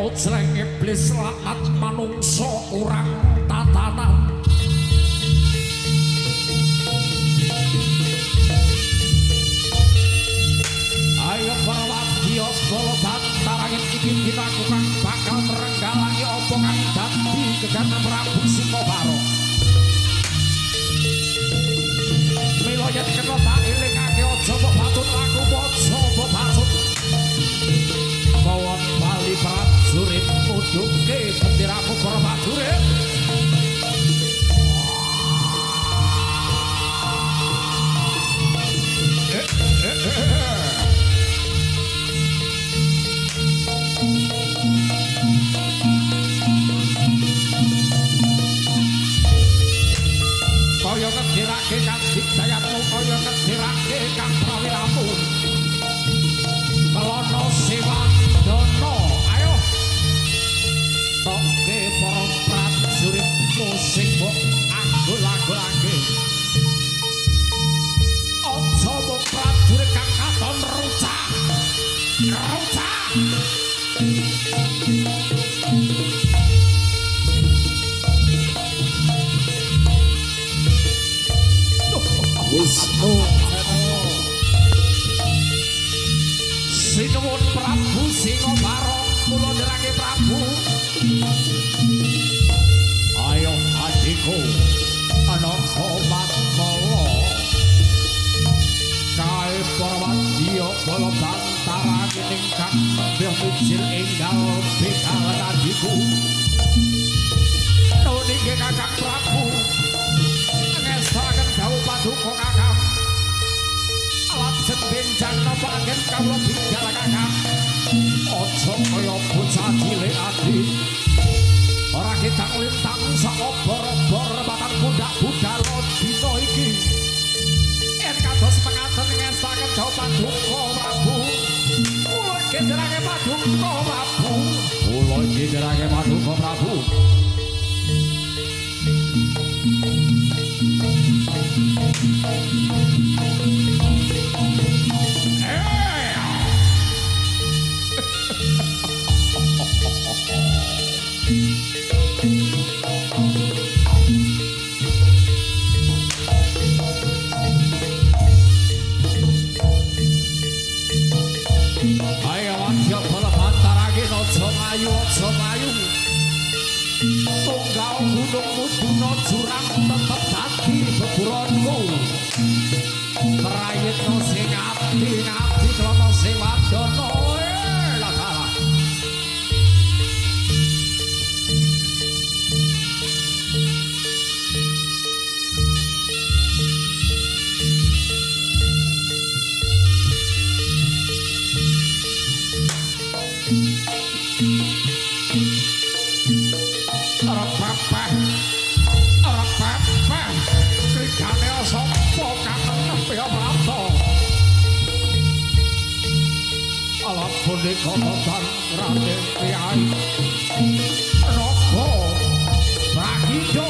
Ojleng iblis laknat manungsa kurang tatanan. Ayo para wadya bala bantarangin iki dilakukan bakal merenggalangi apa kang dadi keganan Prabu Singobaro. Mila yen kena tak elingake aja mbok batut laku aja mbok batut. Bawon bali prajurit muduke benderamu para prajurit. Kaya ngedirake kang dikdayanmu, kaya ngedirake kang prawiramu. Kelana Sewandana, ayo toke para prajuritmu sing mbok anggul-anggulake. Aja mbok prajurit kang katon rucah. Rucah. Wisnu Sinuwun Prabu Singobaro, kula nderake Prabu. Ayo adikku, Anaka Matmala. Kae para wadya bala bantarangin ingkang nembe mijil enggal bekalan adikku. Nuningge Kakang Prabu. Ngestaken dawuh paduka Kakang. Lajeng benjang napa anggen kawula binggal Kakang. Aja kaya bocah cilik adi. Ora ketang lintang sak obor-obor batang pundak budal dina iki. Yen kados mengaten ngestaken dawuh paduka Prabu. Kula genderake paduka Prabu. Kula genderake paduka Prabu. Ayo wadya bala bantarangin aja mlayu aja mlayu. Tunggal gunung muduna jurang tetep dadi beburonku. Prayitna sing ngabdi kelana Sewandana. Ladalah. Repepeh krigane sapa kakang Nepi Prapta. Ala punika totan Raden Kyai Naga Pragido.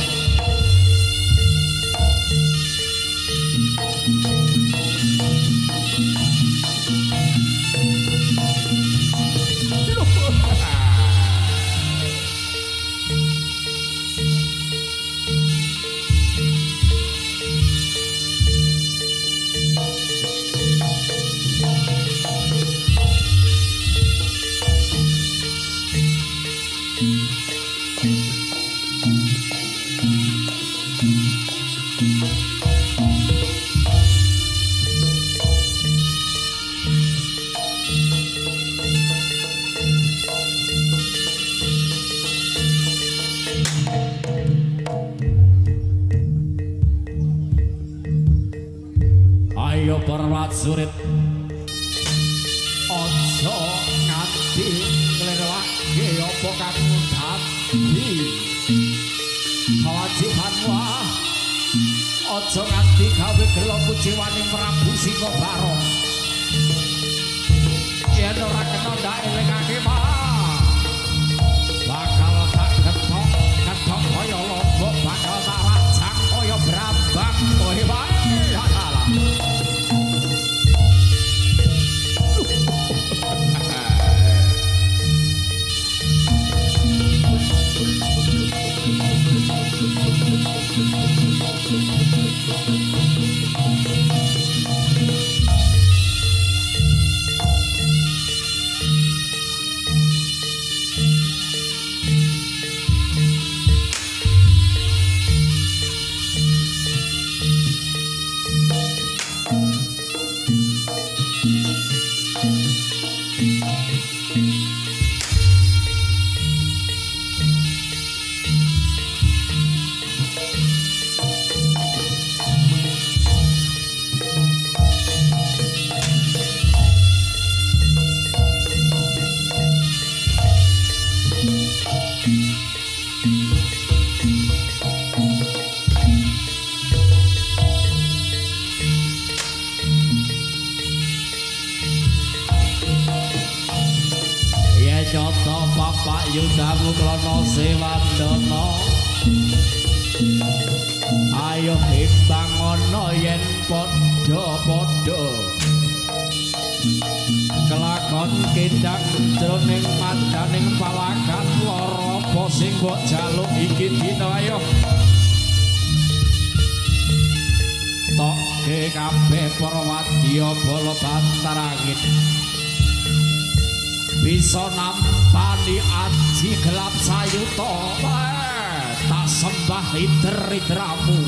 Ayo para prajurit aja nganti nglewake apa kang dadi kewajibanmu. Aja nganti gawe gelo kuciwaning Prabu Singobaro. Yen ora kena ndak elingake mah bakal tak ketok kaya lombok, bakal tak rajang kaya brambang. Kowe wae salah. nyoto Bapak Yudamu krono Sewandana ayo imbang ana yen padha-padha kelakon kendang jroning mandaning palakan lara apa sing mbok jaluk iki dina ayo tokke kabeh para wadya bala bantarangin bisa nampani aji gelap sayuta tak sembah iter-iteramu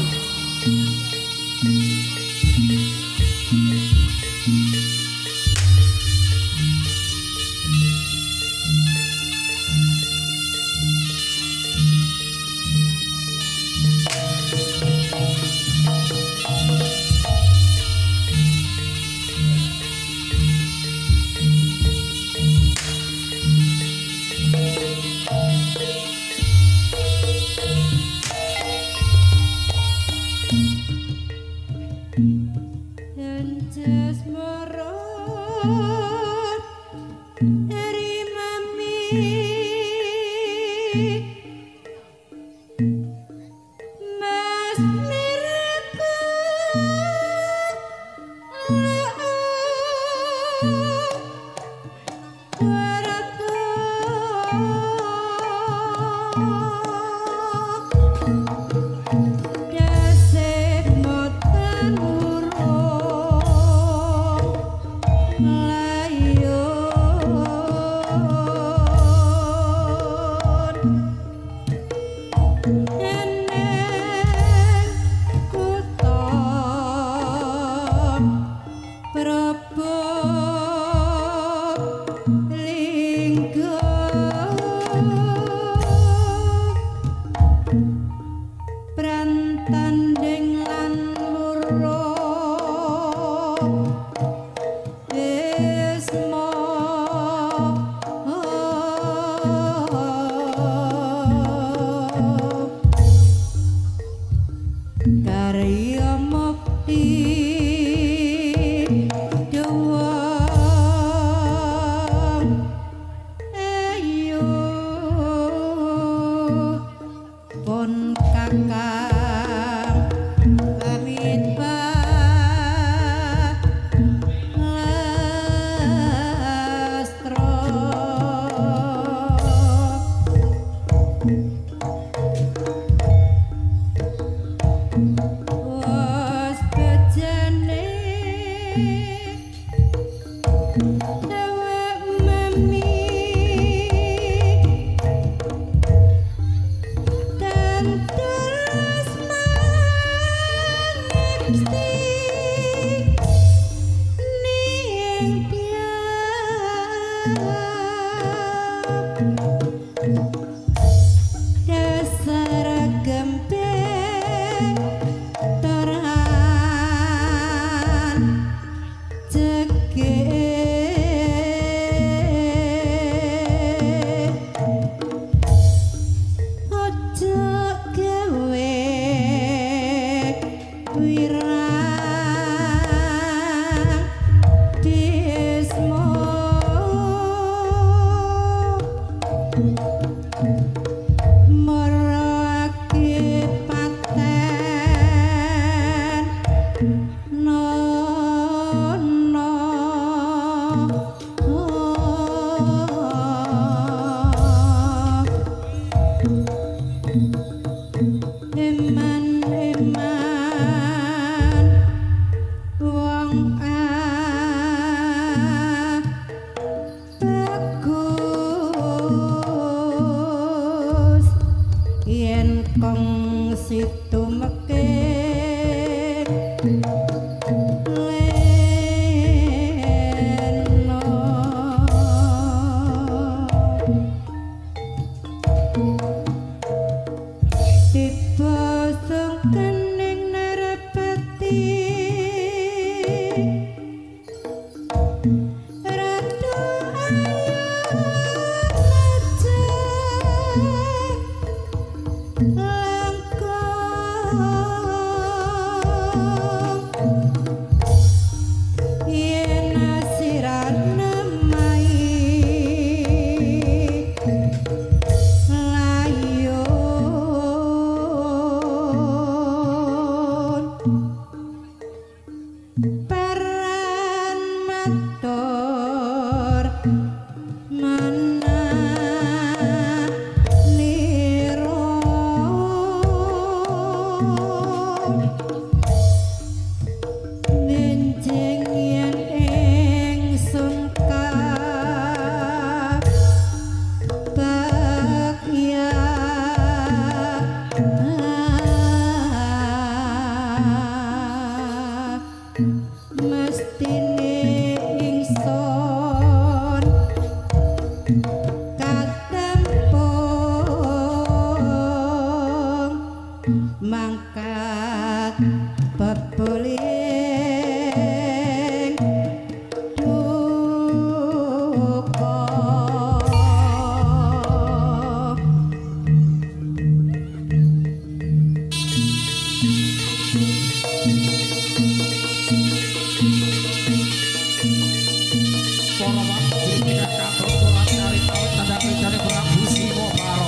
para wajib ingkang katuturan kali awit tandang ridane Prabu Sinoparo.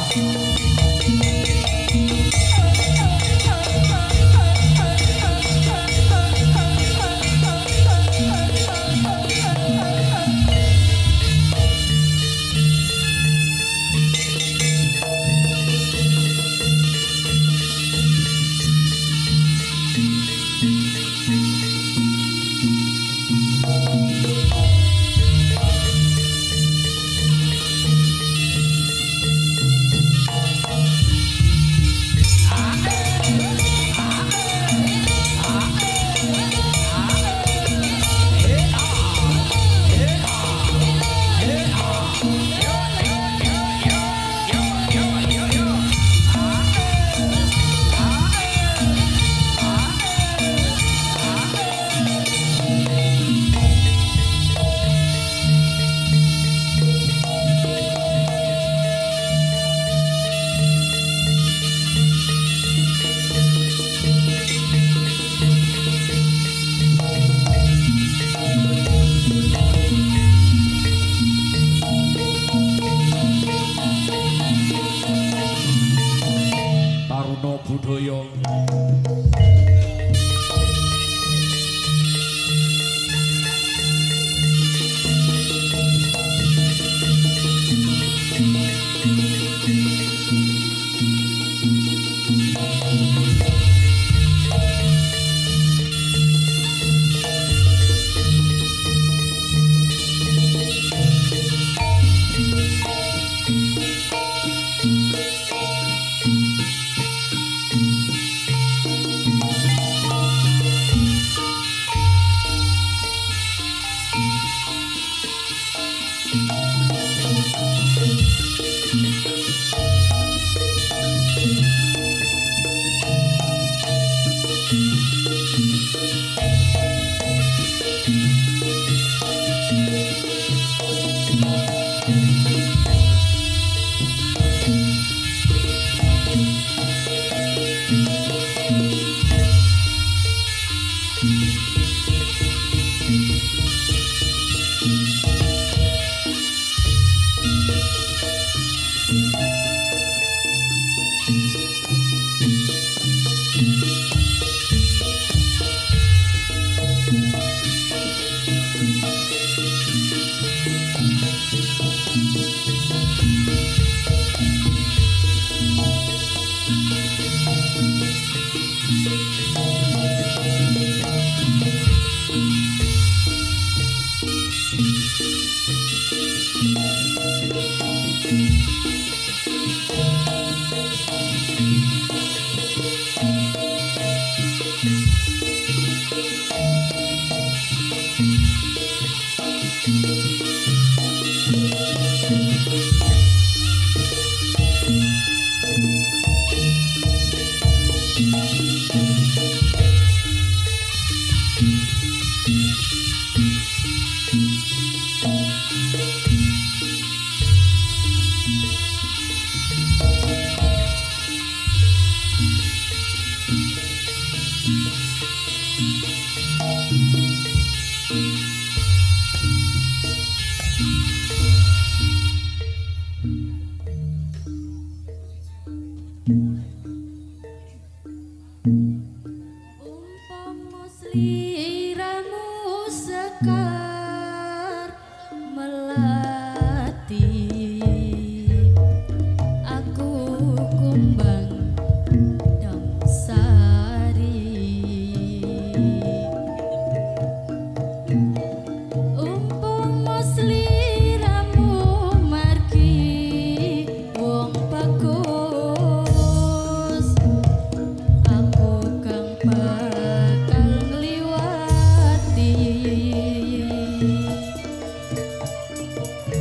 Budaya Umpama sliramu sekar melati, aku kumbang damsari. Umpama sliramu margi wong bagus, aku kang bakal ngliwati.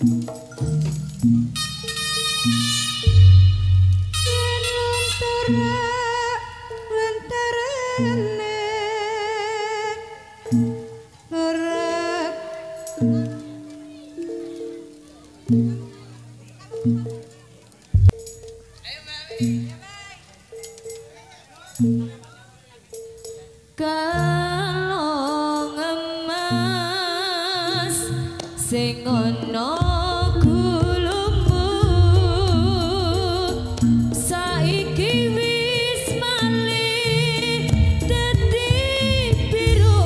Kalong emas sing ana gulumu saiki wis malih dadi biru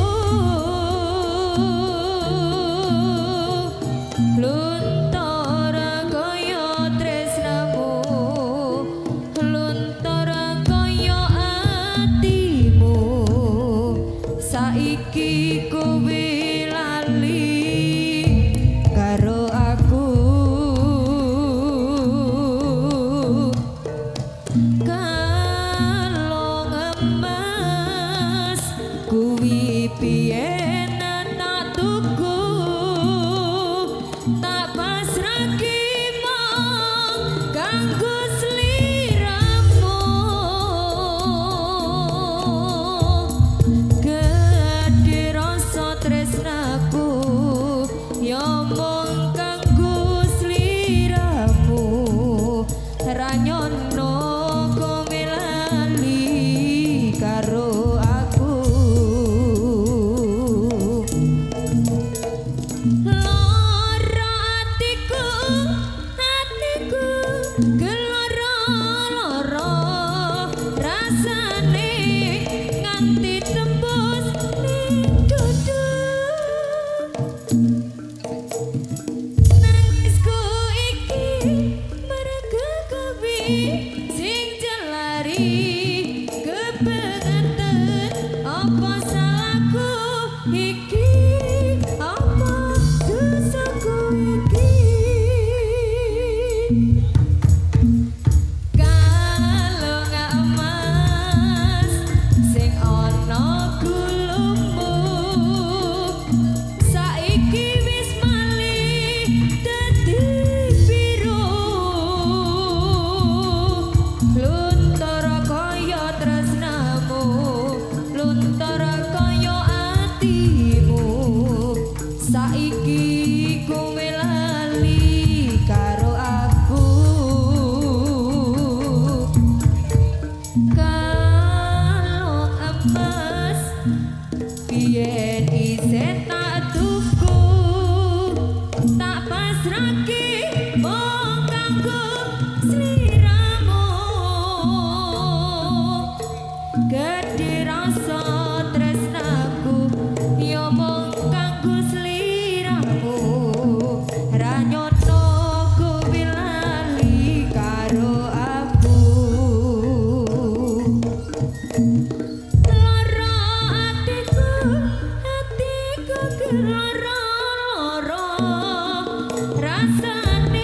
luntur kaya tresnamu luntur kaya atimu saiki kowe lali karo aku kalong emas kuwi biyen tak tuku tak pasrahke mong kanggo sliramu gedhe rasa tresnaku ya mung kanggo sliramu ra nyono kowe lali karo aku lara atiku geloro-loro rasane nganti tembus ning dudu nangisku iki merga kowe sing jelari kepengen apa salahku iki apa dosaku iki kalong emas sing ana gulumu saiki wis malih dadi biru luntur kaya tresnamu luntur kaya atimu saiki kowe lali karo aku kalong emas biyen isih tak tuku tak pasrahke mung kanggo sliramu gedhe rasa tresnaku ya mung kanggo sliramu ra nyono kowe lali karo aku lara atiku geloro-loro rasane